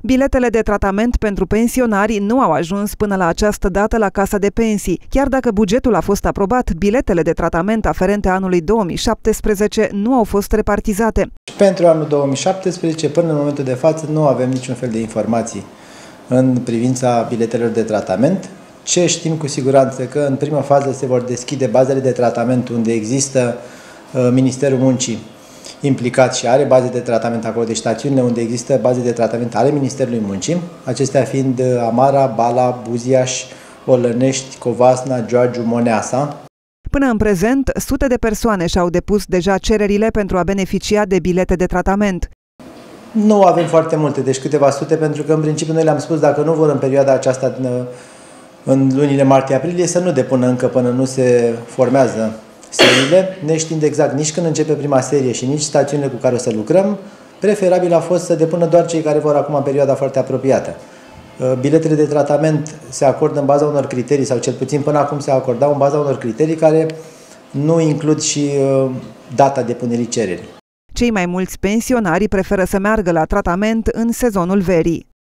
Biletele de tratament pentru pensionari nu au ajuns până la această dată la Casa de Pensii. Chiar dacă bugetul a fost aprobat, biletele de tratament aferente anului 2017 nu au fost repartizate. Pentru anul 2017, până în momentul de față, nu avem niciun fel de informații în privința biletelor de tratament. Ce știm cu siguranță că în prima fază se vor deschide bazele de tratament unde există Ministerul Muncii implicat și are baze de tratament acolo, deci stațiunile unde există baze de tratament ale Ministerului Muncii, acestea fiind Amara, Bala, Buziaș, Olănești, Covasna, Giurgiu, Moneasa. Până în prezent, sute de persoane și-au depus deja cererile pentru a beneficia de bilete de tratament. Nu avem foarte multe, deci câteva sute, pentru că în principiu noi le-am spus dacă nu vor în perioada aceasta, în lunile martie-aprilie, să nu depună încă până nu se formează seriile, neștiind exact nici când începe prima serie și nici stațiunile cu care o să lucrăm. Preferabil a fost să depună doar cei care vor acum în perioada foarte apropiată. Biletele de tratament se acordă în baza unor criterii, sau cel puțin până acum se acordau în baza unor criterii care nu includ și data depunerii cererii. Cei mai mulți pensionari preferă să meargă la tratament în sezonul verii.